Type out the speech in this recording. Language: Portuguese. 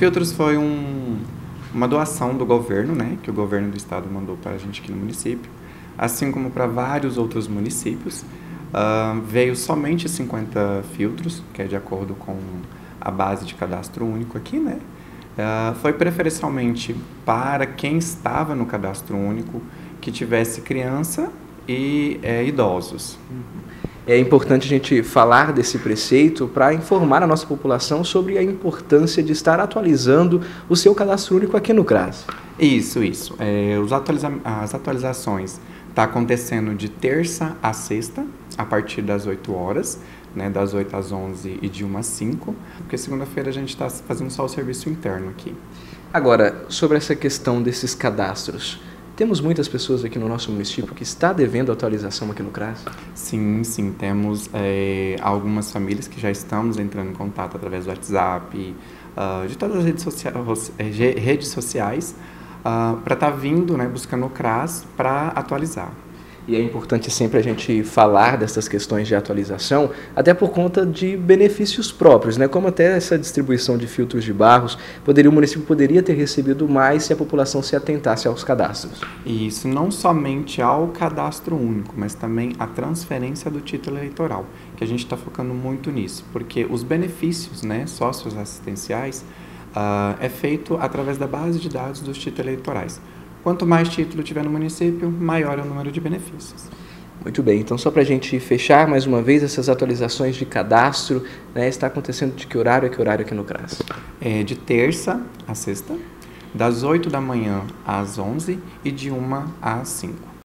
filtros foi uma doação do governo, né, que o governo do estado mandou para a gente aqui no município, assim como para vários outros municípios. Veio somente 50 filtros, que é de acordo com a base de cadastro único aqui, né? Foi preferencialmente para quem estava no cadastro único, que tivesse criança e idosos. É importante a gente falar desse preceito para informar a nossa população sobre a importância de estar atualizando o seu cadastro único aqui no CRAS. Isso. As atualizações estão acontecendo de terça a sexta, a partir das 8 horas, né, das 8 às 11 e de 1 às 5, porque segunda-feira a gente está fazendo só o serviço interno aqui. Agora, sobre essa questão desses cadastros, temos muitas pessoas aqui no nosso município que está devendo atualização aqui no CRAS? Sim, temos algumas famílias que já estamos entrando em contato através do WhatsApp, de todas as redes sociais, para estar vindo, né, buscando o CRAS para atualizar. E é importante sempre a gente falar dessas questões de atualização, até por conta de benefícios próprios, né? Como até essa distribuição de filtros de barros, o município poderia ter recebido mais se a população se atentasse aos cadastros. E isso não somente ao cadastro único, mas também a transferência do título eleitoral, que a gente está focando muito nisso, porque os benefícios, né, socioassistenciais, é feito através da base de dados dos títulos eleitorais. Quanto mais título tiver no município, maior é o número de benefícios. Muito bem, então só para a gente fechar mais uma vez essas atualizações de cadastro, né, está acontecendo de que horário a que horário aqui no CRAS? De terça a sexta, das 8 da manhã às 11 e de 1 às 5.